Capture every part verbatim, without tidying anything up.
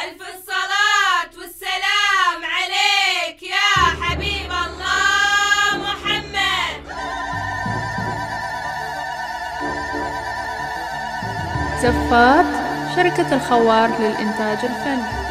ألف الصلاة والسلام عليك يا حبيب الله محمد. زفات شركة الخوار للإنتاج الفني.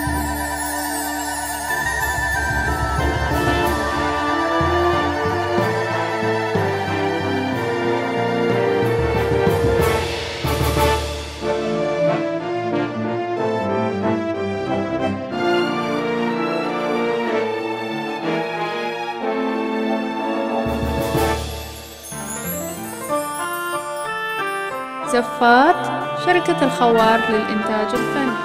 زفات شركة الخوار للإنتاج الفني.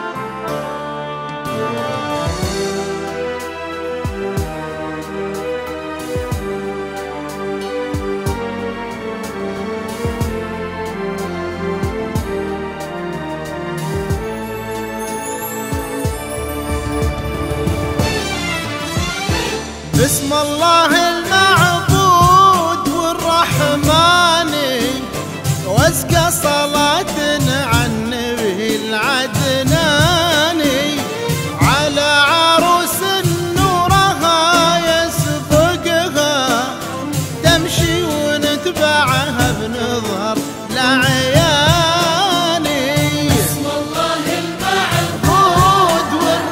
بسم الله المعبود والرحمن، وازكى صلاة على النبي العدناني، على عروس نورها يسبقها، تمشي ونتبعها بنظر لعياني. بسم الله المعبود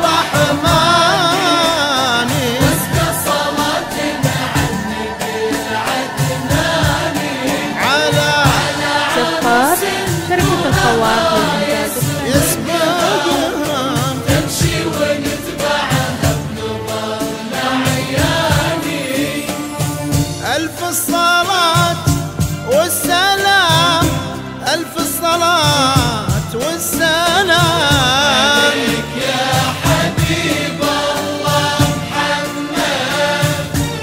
والرحمن، وازكى صلاة على النبي العدناني، على زفات شركة الخوار للإنتاج الفني. يسبقها، تمشي ونتبعها بنظر لعياني. ألف الصلاة والسلام، ألف الصلاة والسلام عليك يا حبيب الله محمد.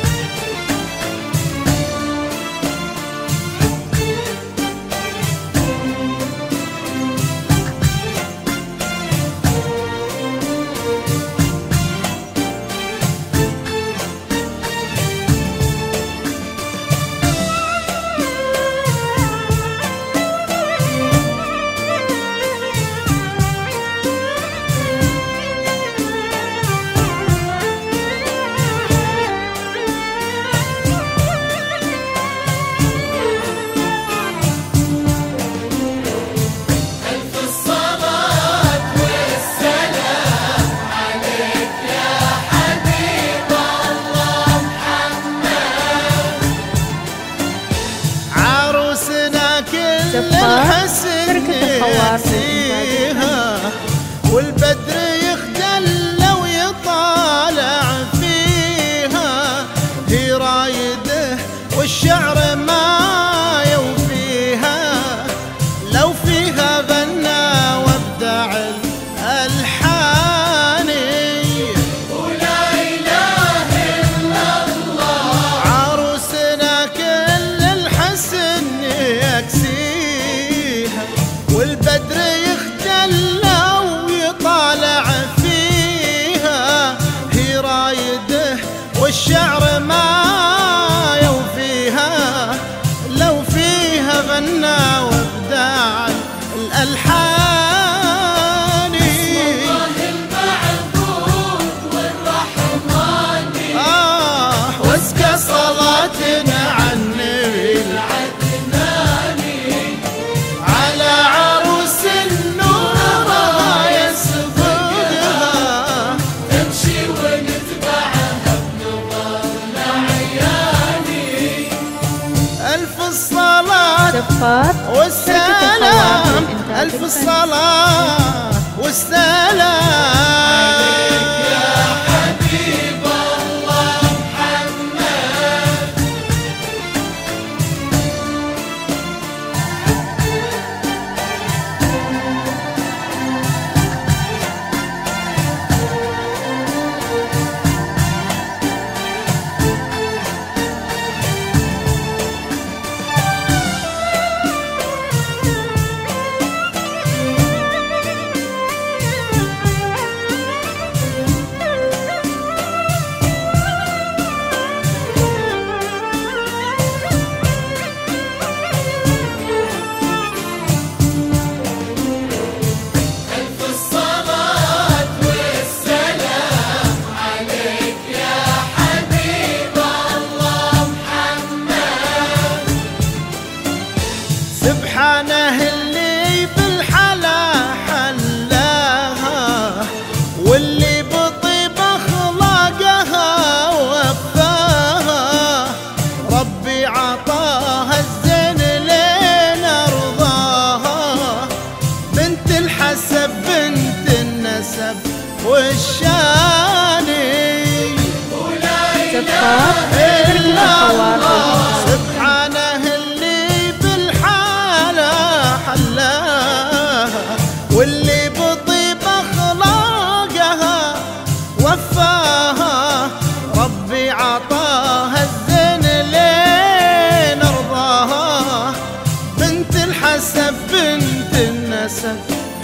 زفات شركة الخوار فيها، والبدر يخجل لو يطالع فيها، هي رايده والشعر ما يوفيها، لو فيها غنى وابدع الألحاني. ولا إله إلا الله، عروسنا كل الحسن يكسيها، والبدر يخجل لو يطالع فيها، هي رايده والشعر ما يوفيها، لو فيها غنى وابداع الألحان. الله المعبود والرحمن، آه وازكى صلاتنا على النبي العدناني، على عروس النور يسبقها، تمشي ونتبعها بنظر لعياني. ألف الصلاة زفات والسلام، ألف الفني. الصلاة والسلام يا حبيب الله محمد. زفار شركة الخوار للإنتاج. سبحانه اللي بالحالة حلاها، واللي بطيب أخلاقها وفاها، ربي عطاها الزين لين أرضاها، بنت الحسب بنت النسب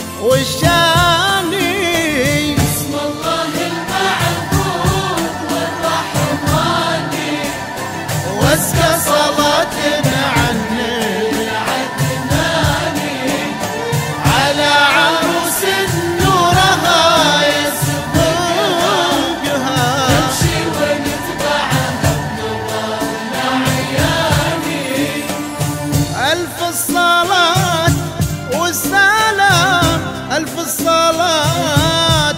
والشاني، اسم الله المعبود والرحماني، واسكى صلاة عني العدناني، على عروس نورها يسبقها، نمشي ونتبعها بنظرنا عياني. ألف الصلاة والسلام، ألف الصلاة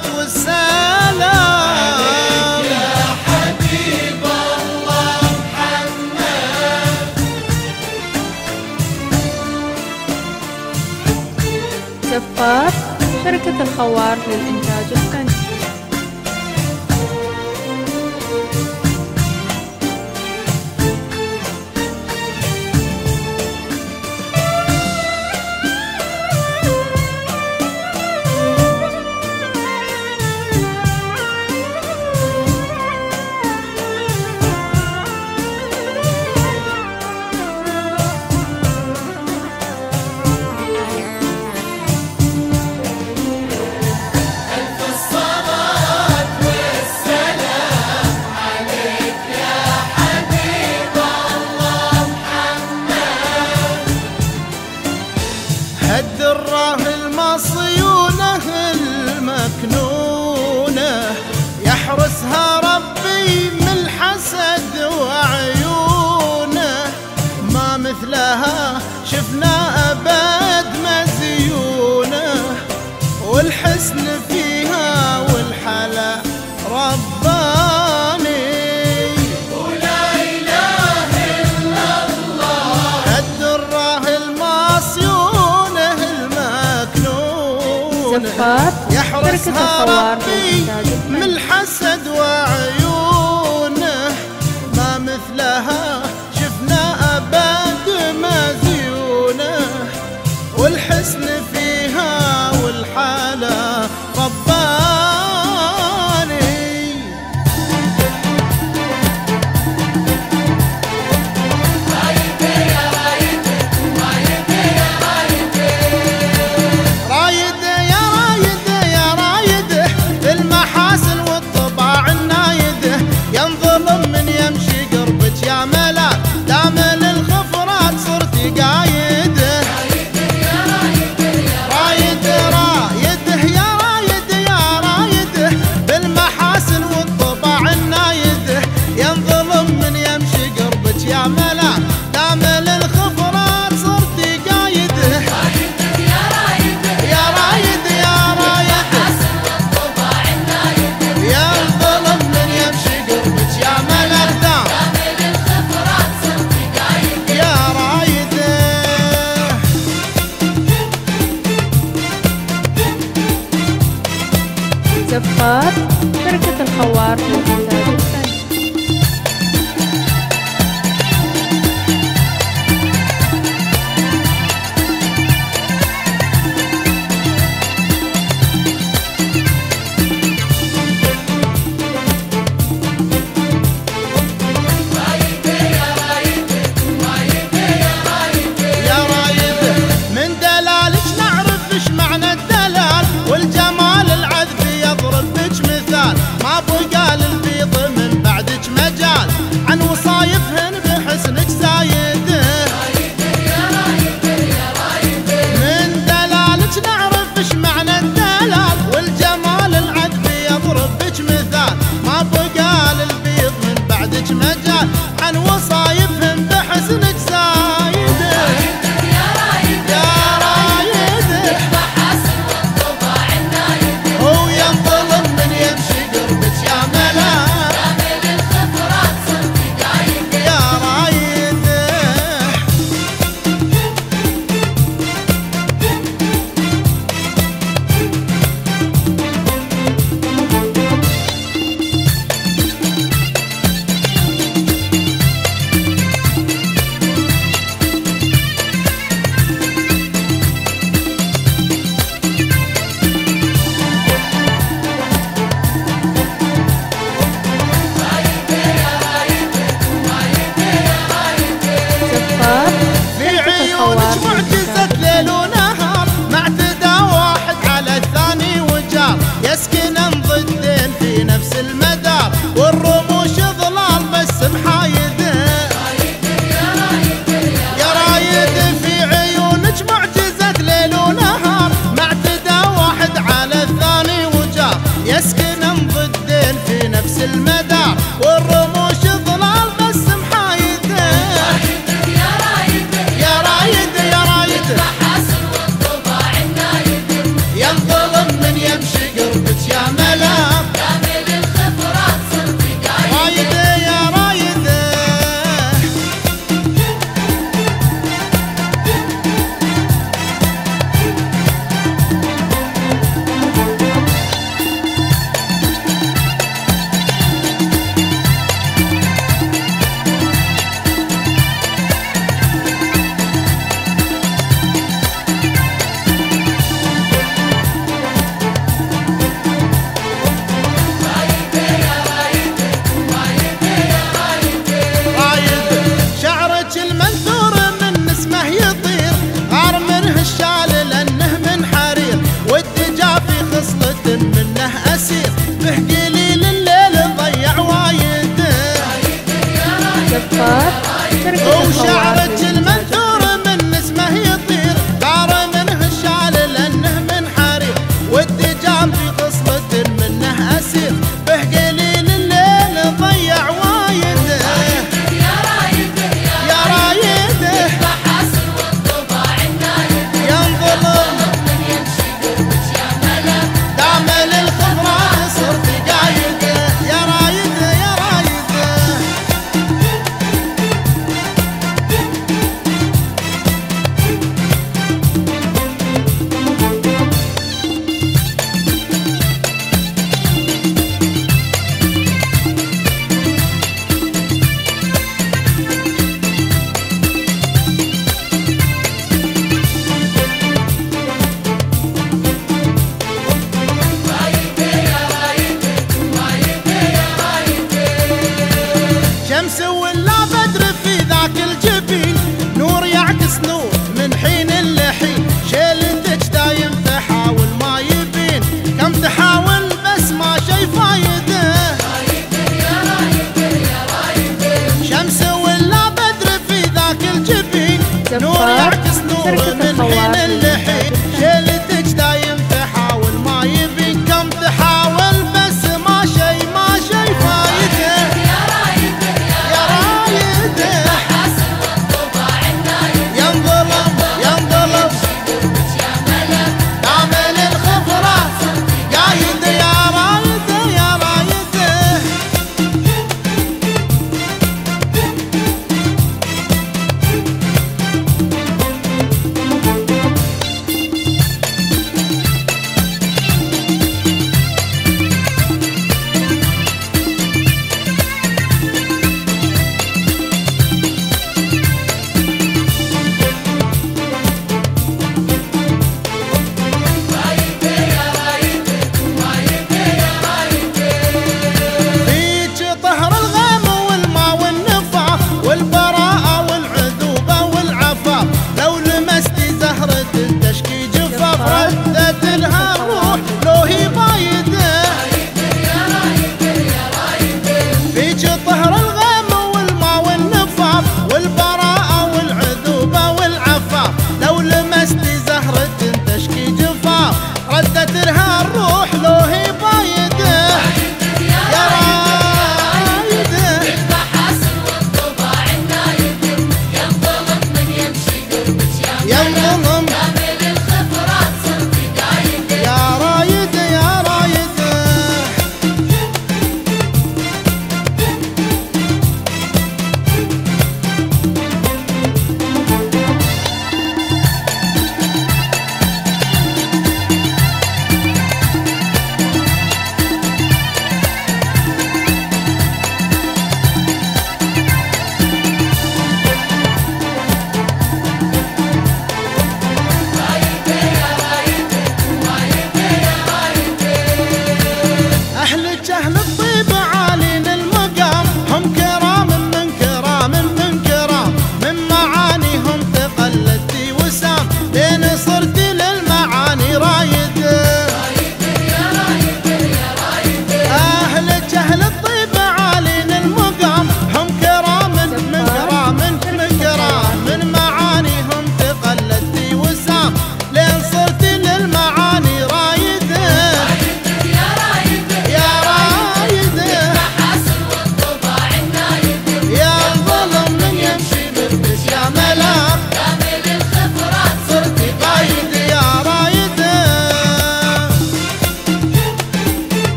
والسلام يا حبيب الله محمد. زفار شركة الخوار للإنتاج الفني. ألف الصلاة والسلام عليك يا حبيب الله محمد. هد الراه المصيونة المكنونة، يحرسها ربي من الحسد وعيونه، ما مثلها شفنا أبد مزيونه، والحسن فيها والحلا رباني، ولا إله إلا الله. هد الراه المصيونة المكنونة، زفار شركة يحرسها الخوار ربي للإنتاج من الفني. الحسد وعيونه، ما مثلها شفنا أبد مزيونه، والحسن فيها والحالة رباني. رايدة يا رايدة، رايدة يا رايدة، رايدة يا رايدة يا رايدة، المحاسن والطباع النايدة، ينظلم من يمشي قربك يا ملاك، دام للخفرات صرتي قايدة. رايدة يا رايدة يا رايدة رايدة يا رايدة يا رايدة، بالمحاسن والطباع النايدة، ينظلم من يمشي قربك يا ملاك، دام للخفرات صرتي قايدة. رايدة يا رايدة يا رايدة يا رايدة، حسن والطباع النايدة، ينظلم من يمشي قربك يا ملاك، دام كامل الخبرات صرت قايدة. يا رايدة. زفار شركة الخوار للإنتاج الفني. رايدة يا رايدة، رايدة يا رايدة، يا رايدة من دلالك نعرف ايش معنى الدلال، والجمال العذب يضرب بك مثال، ما بقى للبيض من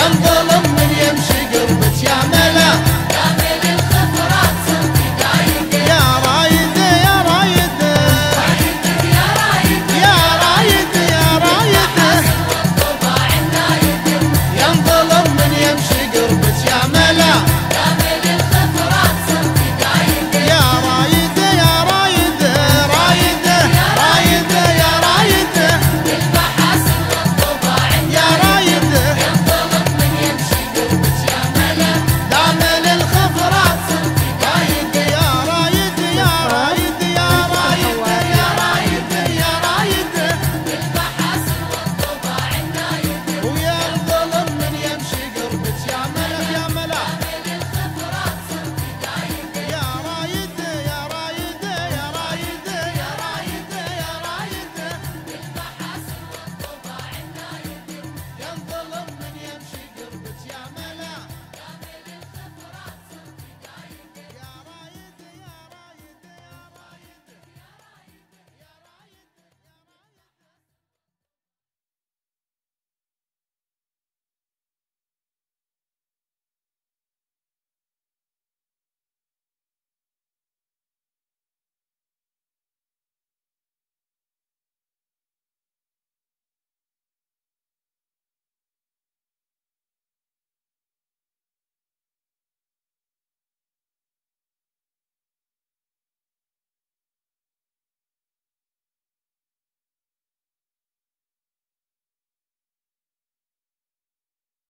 ينظلم